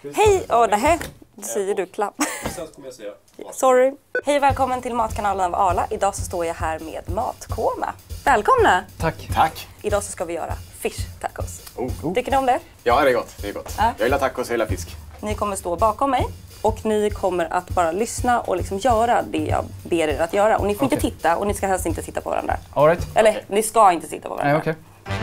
Hej! Nej, säger du klapp. Sen kommer jag säga. Sorry. Hej och välkommen till Matkanalen av Arla. Idag så står jag här med Matkoma. Välkomna! Tack. Tack. Idag så ska vi göra fish tacos. Oh. Tycker ni om det? Ja, det är gott. Det är gott. Ja. Jag gillar tacos, jag gillar fisk. Ni kommer stå bakom mig och ni kommer att bara lyssna och liksom göra det jag ber er att göra. Och ni får inte titta och ni ska helst inte titta på varandra. All right. Eller, ni ska inte titta på varandra. Nej, okej.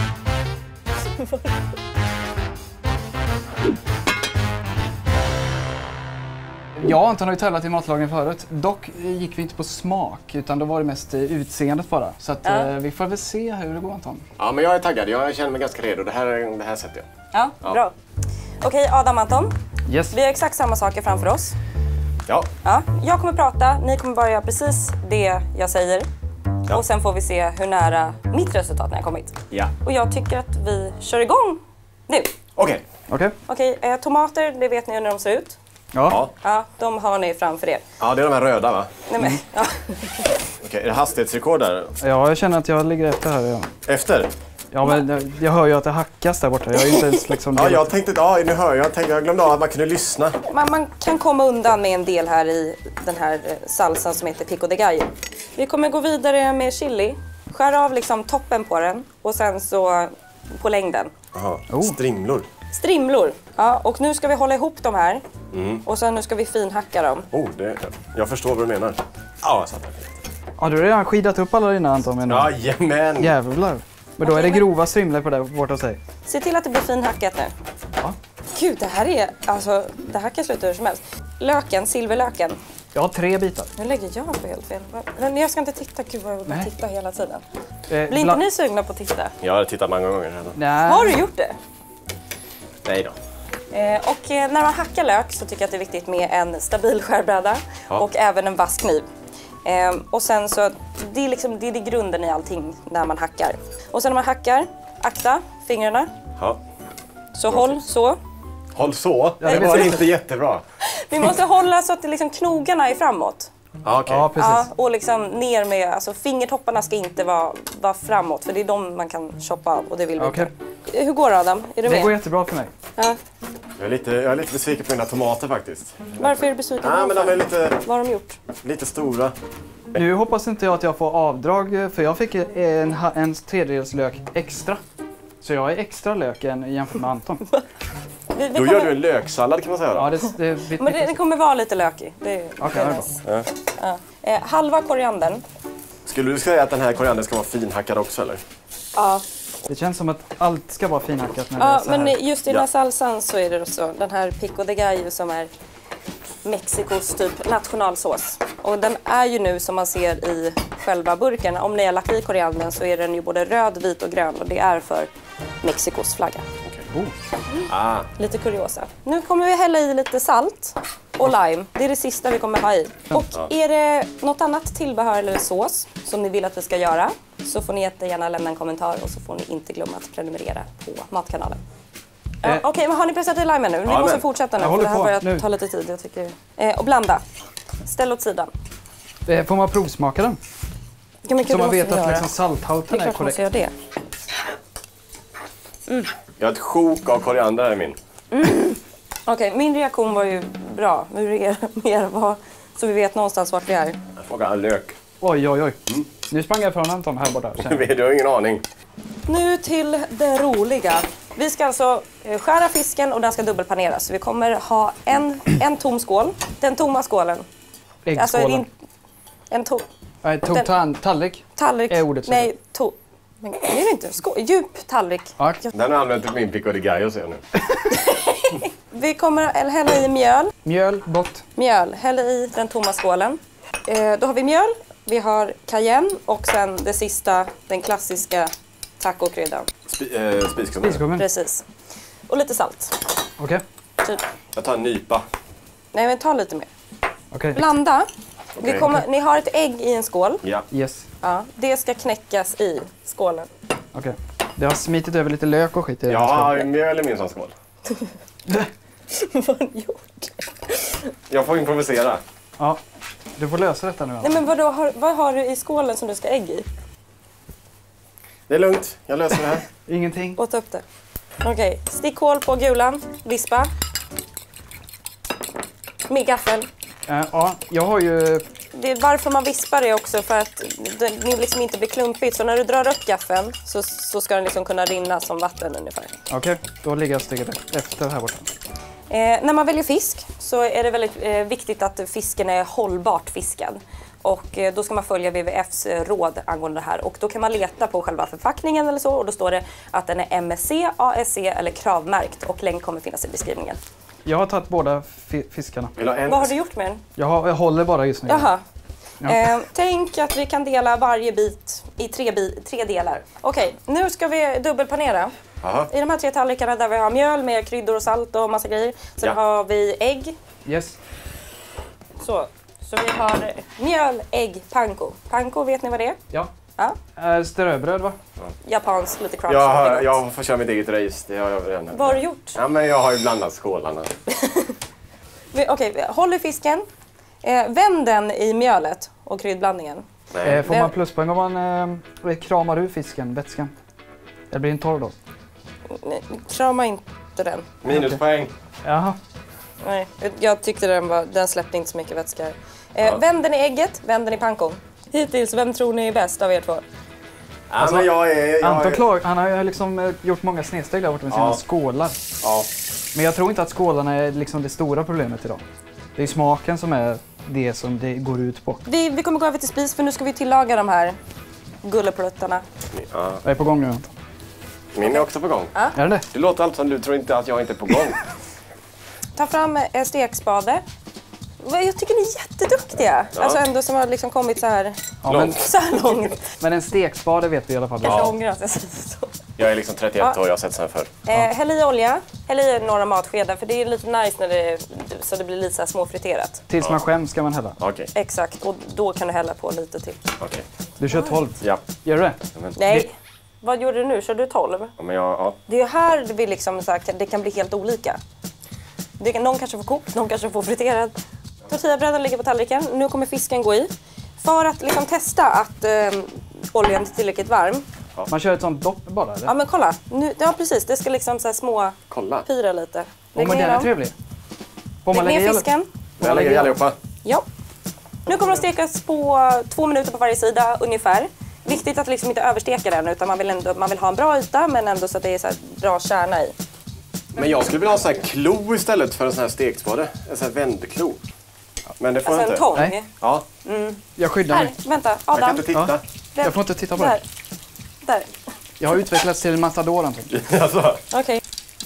Jag och Anton har ju tävlat i matlagning förut. Dock gick vi inte på smak, utan då var det mest utseendet bara. Så att, vi får väl se hur det går, Anton. Ja, men jag är taggad. Jag känner mig ganska redo. Det här sätter jag. Ja, bra. Okej, Adam, Anton. Yes. Vi har exakt samma saker framför oss. Ja. Ja, jag kommer prata, ni kommer bara göra precis det jag säger. Ja. Och sen får vi se hur nära mitt resultat när jag kommit. Ja. Och jag tycker att vi kör igång nu. Okej. Okej. Okej, tomater, det vet ni hur de ser ut. Ja. Ja. Ja, de har ni framför er. Ja, det är de här röda, va? Nej, men, ja. Okej, är det hastighetsrekord där? Ja, jag känner att jag ligger efter här. Ja, Efter? ja men jag hör ju att det hackas där borta. Jag är inte ens liksom... Ja, jag tänkte... Ja, nu hör jag. Jag glömde av att man kunde lyssna. Man kan komma undan med en del här i den här salsan som heter pico de gallo. Vi kommer gå vidare med chili. Skär av liksom toppen på den och sen så på längden. Aha. Oh. Strimlor. Strimlor. Ja, och nu ska vi hålla ihop de här. Och sen nu ska vi finhacka dem. Jag förstår vad du menar. Ja, jag satt där. Ja, du har redan skidat upp alla dina, Anton, menar jag. Jajamän. Jävlar. Men då är det grova strimlor på det borta hos dig. Se till att det blir finhackat nu. Ja. Gud, det här kan sluta hur som helst. Löken, silverlöken. Jag har 3 bitar. Nu lägger jag på helt fel. Men jag ska inte titta. Gud vad jag vill bara titta hela tiden. Blir inte Bla- ni sugna på att titta? Jag har tittat många gånger redan. Nej. Har du gjort det? Nej då. När man hackar lök så tycker jag att det är viktigt med en stabil skärbräda och även en vass kniv. Och sen så, det är grunden i allting när man hackar. Och sen när man hackar, akta fingrarna. Ja. Så håll så. Håll så. Ja, det var inte jättebra. Vi måste hålla så att det liksom knogarna är framåt. Ja, okej. Ja, precis. Ja, och liksom ner med, alltså fingertopparna ska inte vara framåt för det är de man kan choppa av och det vill vi Okej. inte. Hur går det, Adam? Är du Det går med? jättebra för mig. Ja. Jag är lite besviken på mina tomater faktiskt. Varför är du besviken? Nej, men de är lite, Vad har de gjort? lite stora. Nu hoppas inte jag att jag får avdrag, för jag fick en tredjedels lök extra. Så jag är extra löken jämfört med Anton. Då gör du en löksallad kan man säga då. Ja, det Men det kommer vara lite lökig. Det Okej, är det är nice. Halva koriandern. Skulle du säga att den här koriandern ska vara finhackad också eller? Ja. Det känns som att allt ska vara finhackat när det är Ja, så här. men just i den här Ja. salsan så är det så. Den här pico de gallo som är Mexikos typ nationalsås. Och den är ju nu som man ser i själva burken. Om ni har lagt i koriandern så är den ju både röd, vit och grön. Och det är för Mexikos flagga. Lite kuriosa. Nu kommer vi hälla i lite salt och lime. Det är det sista vi kommer ha i. Och är det något annat tillbehör eller sås som ni vill att vi ska göra så får ni jättegärna lämna en kommentar och så får ni inte glömma att prenumerera på Matkanalen. Ja, Okej, men har ni pressat i limen nu? Vi måste men fortsätta nu jag för håller det här på börjar nu. ta lite tid. Jag tycker. Och blanda. Ställ åt sidan. Får man provsmaka den? Ja, men gud, Så det man måste vet vi att göra. liksom Det salthalten är är klart man korrekt. ska göra det. Jag har ett sjok av koriander här i min. Okej, min reaktion var ju bra. Hur är mer var så vi vet någonstans vart vi är. Jag frågar lök. Oj, oj, oj. Nu sprang jag från Anton här borta. känner jag. Du har ingen aning. Nu till det roliga. Vi ska alltså skära fisken och den ska dubbelpaneras. Så vi kommer ha en tom skål. Den tomma skålen. Äggskålen. En tom Nej, tallrik. tallrik. Är ordet så? Nej, men är det inte? Djup tallrik. Ja. Den har jag använt till min pico de gallo ser jag nu. Vi kommer hälla i mjöl. Mjöl, bort. Mjöl. Häll i den tomma skålen. Då har vi mjöl. Vi har cayenne och sen det sista, den klassiska tacokryddan. Spiskummin. Skummen. Precis. Och lite salt. Okej. Typ. Jag tar en nypa. Nej, men ta lite mer. Okej. Blanda. Okej. Ni har ett ägg i en skål. Ja. Yes. Ja, det ska knäckas i skålen. Okej. Det har smitit över lite lök och skit i den. Jag har mjöl i min sån skål. Vad har ni gjort? Jag får improvisera. Ja. Du får lösa detta nu. Nej, men vad har du i skålen som du ska ägg i? Det är lugnt, jag löser det här. Ingenting. Och ta upp det. Okej, stick hål på gulan. Vispa. Med gaffel. Ja, jag har ju... Det är varför man vispar det också, för att det liksom inte blir klumpigt. Så när du drar upp gaffeln så ska den liksom kunna rinna som vatten ungefär. Okej, då ligger jag steget efter här borta. När man väljer fisk så är det väldigt viktigt att fisken är hållbart fiskad. Och då ska man följa WWFs råd angående det här. Och då kan man leta på själva förpackningen eller så. Och då står det att den är MSC, ASC eller kravmärkt. Och länk kommer finnas i beskrivningen. Jag har tagit båda fiskarna. Vad har du gjort med den? Jag håller bara just nu. Jaha. Ja. Tänk att vi kan dela varje bit i tre delar. Okej, nu ska vi dubbelpanera. Aha. I de här 3 tallrikarna där vi har mjöl med kryddor och salt och massa grejer. Sen har vi ägg. Yes. Så vi har mjöl, ägg, panko. Panko, vet ni vad det är? Ja. Ja. Ströbröd, va? Japanskt, lite crunchy. Jag får köra mitt eget race, det har jag redan. Vad har du gjort? Ja, men jag har ju blandat skålarna. Okej, håll i fisken. Vänd den i mjölet och kryddblandningen. Får man pluspoäng om man kramar ur fisken, vätskan? Eller blir den torr då? Krama inte den. Minuspoäng. Jaha. Nej, jag tyckte den släppte inte så mycket vätska. Vänd den i ägget, vänd den i pankon. Hittills, vem tror ni är bäst av er två? Alltså, Anton han har ju liksom gjort många snedsteg där borta med sina skålar. Ja. Men jag tror inte att skålarna är liksom det stora problemet idag. Det är smaken som är det som det går ut på. Vi kommer gå över till spis, för nu ska vi tillaga de här gullepluttarna. Ja. Jag är på gång nu, Anton. Min är också på gång. Ja. Är det? Det låter alltid som du tror inte att jag inte är på gång. Ta fram en stekspade. Jag tycker ni är jätteduktiga. Ja. Alltså ändå som har liksom kommit så här långt. Men en stekspade vet vi i alla fall. Kanske ångrar att jag säger så. Jag är liksom 31 år, jag har sett så här förr. Häll i olja, häll i några matskedar, för det är lite nice när så det blir lite så här småfriterat. Tills man skäms ska man hälla. Okej. Exakt, och då kan du hälla på lite till. Okej. Du kör 12. Ja. Gör du det? Nej, vad gjorde du nu? Kör du 12? Ja, men ja. Det är här vi liksom, så här, det kan bli helt olika. Någon kanske får kokt, någon kanske får friterad. Tortillabröden ligger på tallriken. Nu kommer fisken gå i. För att liksom testa att oljan är tillräckligt varm. Man kör ett sånt dopp bara, eller? Ja, men kolla. Ja, precis. Det ska liksom så här små pyra lite. Men den är trevlig. Lägg ner fisken. Jag lägger allihopa. Ja. Nu kommer de stekas på 2 minuter på varje sida ungefär. Viktigt att liksom inte översteka den, utan man vill ha en bra yta men ändå så att det är så här bra kärna i. Men jag skulle vilja ha en sån här klo istället för en sån här stekspade. En sån här vändklo. Men det får jag Alltså inte. en tång. Nej. Ja. Jag skyddar Här, mig. vänta. Jag kan Adam. inte titta. Jag får inte titta på det. Där. Jag har utvecklats till en matador, Anton. Alltså. Okej.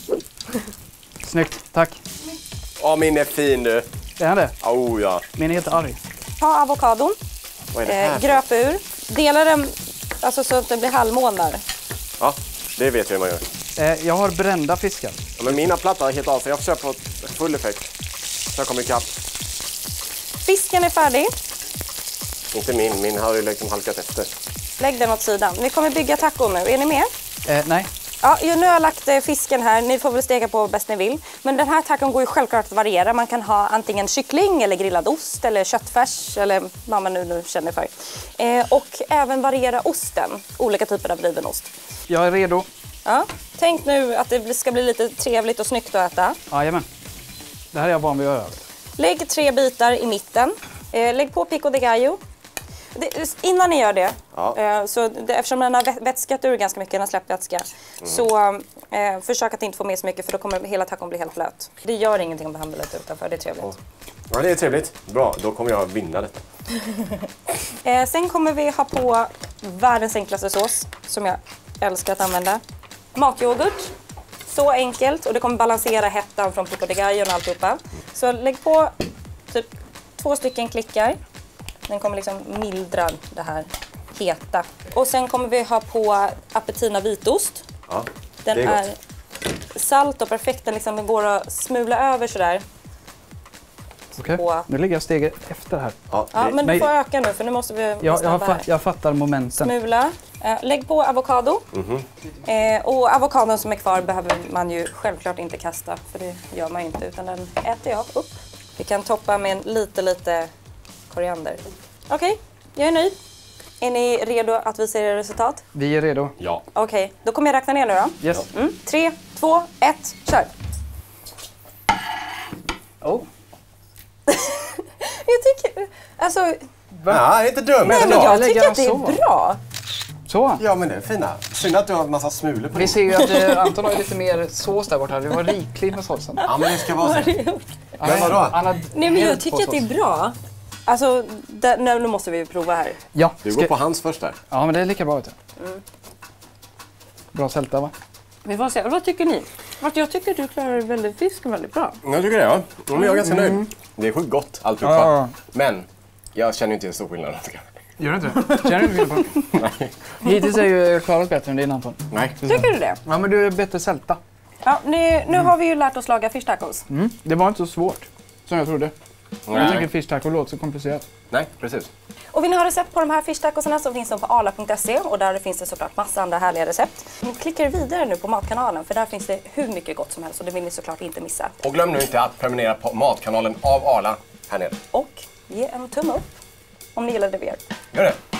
Snyggt, tack. Min är fin du. Det är det. Oh ja. Min är helt arg. Ta avokadon. Vad är det här? Gröp ur. Dela den alltså, så att det blir halvmånar. Ja, det vet jag hur man gör. Jag har brända fiskar. Ja, men mina plattor är helt av, så jag får köra på full effekt. Så jag kommer ikapp. Fisken är färdig. Inte min har ju liksom halkat efter. Lägg den åt sidan. Vi kommer bygga tacon nu. Är ni med? Nej. Ja, nu har jag lagt fisken här. Ni får väl steka på bäst ni vill. Men den här tacon går ju självklart att variera. Man kan ha antingen kyckling eller grillad ost eller köttfärs eller vad man nu känner för. Och även variera osten. Olika typer av riven ost. Jag är redo. Ja. Tänk nu att det ska bli lite trevligt och snyggt att äta. Jajamän. Det här är jag van vid att göra. Lägg 3 bitar i mitten. Lägg på pico de gallo. Innan ni gör det, eftersom den har vätskat ur ganska mycket, den har släppt vätska, så försök att inte få med så mycket, för då kommer hela tacon bli helt blöt. Det gör ingenting om det hamnar lite utanför, det är trevligt. Ja, det är trevligt. Bra, då kommer jag vinna detta. Sen kommer vi ha på världens enklaste sås, som jag älskar att använda. Matyoghurt. Så enkelt, och det kommer balansera hettan från pico de gallo och alltihopa. Så lägg på typ 2 stycken klickar. Den kommer liksom mildra det här heta. Och sen kommer vi ha på Appetina vitost. Ja, den det är salt och perfekt. Den liksom går att smula över sådär. Okej, nu ligger jag steget efter här. Ja, men du får öka nu, för nu måste vi jag fattar momenten. Smula. Lägg på avokado. Och avokadon som är kvar behöver man ju självklart inte kasta, för det gör man inte, utan den äter jag upp. Vi kan toppa med en lite koriander. Okej, jag är nöjd. Är ni redo att visa era resultat? Vi är redo. Ja. Okej, då kommer jag räkna ner nu då. Yes. 3, 2, 1, kör! Oh. Alltså, Ja, det är inte dumt. nej, men ändå. jag lägger tycker att det så. är bra. Så. Ja, men det är fina. Synd att du har en massa smulor på Vi din. ser ju att Anton har ju lite mer sås där borta. Det var rikligt med såsen. Ja, men det ska vara så. Men vadå? Han har Nej, men jag helt tycker på att det är sås. bra. Alltså, nu måste vi prova här. Ja, Du går på hans först där. ja, men det är lika bra ute. Bra sälta, va? Vi får se. Vad tycker ni? Jag tycker att du klarar fisken väldigt bra. Jag tycker det, ja. Men jag är ganska nöjd. Det är sjukt gott alltihopa. Ja. Men jag känner ju inte en stor skillnad. Gör du inte det? Känner du inte på? Nej. Hittills är ju klarat bättre än din, Anton. Nej. Tycker du det? Ja, men du är bättre sälta. Ja, nu har vi ju lärt oss laga fish tacos. Det var inte så svårt som jag trodde. Jag Nej. tycker fish taco låter så komplicerat. Nej, precis. Och vill ni ha recept på de här fish tacosarna så finns de på arla.se och där finns det såklart massa andra härliga recept. Ni klickar vidare nu på Matkanalen för där finns det hur mycket gott som helst och det vill ni såklart inte missa. Och glöm nu inte att prenumerera på Matkanalen av Arla här nere. Och ge en tumme upp om ni gillade det vi gör. Gör det.